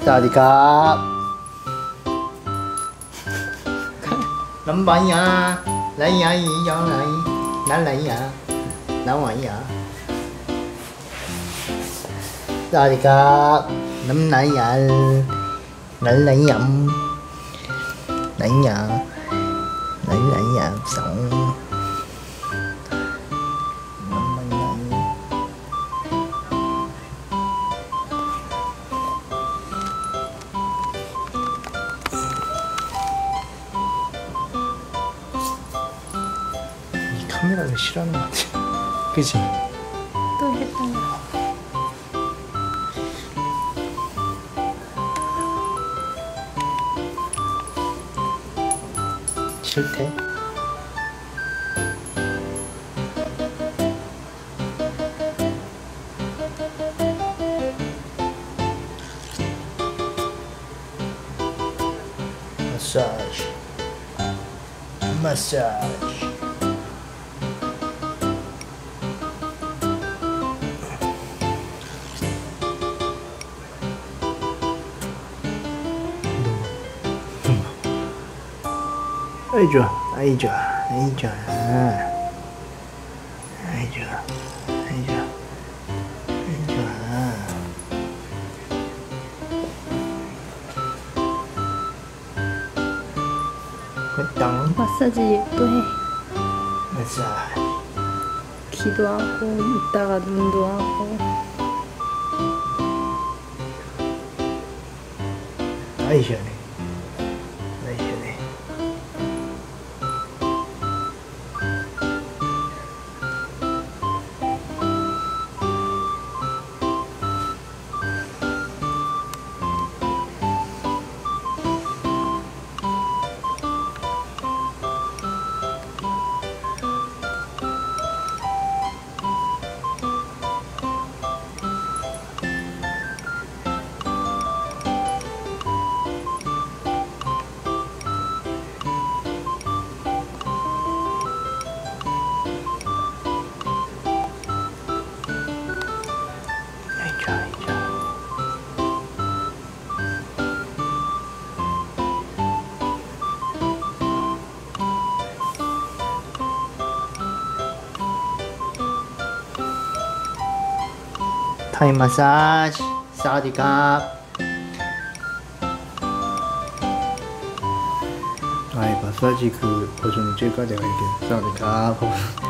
사디캅. 넘바야 라이야 이야라이 날라이야 나와야 사디캅. 넘나야 날라이얌 나이야 날라이야 송. 카메라를 싫어하는 것 같아. 그치? 또 했던 거. 싫대? 마사지 마사지. 아이 좋아, 아이 좋아, 아이 좋아, 아이 좋아, 아이 좋아, 아이 좋아. 됐다. 마사지 또 해. 마사지. 귀도 하고 이따가 눈도 하고. 아이 시원해. 아이 시원해. 타이 마사지 사디캅. 아이 마사지 그 버전이 찔까 내가 이렇게 사디캅